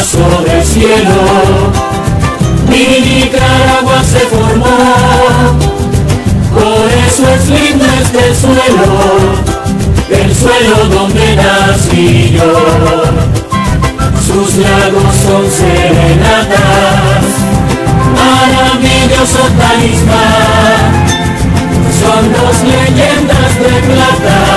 pedazo de cielo, mi Nicaragua se formó. Por eso es lindo este suelo, el suelo donde nací yo. Sus lagos son serenatas, maravilloso talismán, son dos leyendas de plata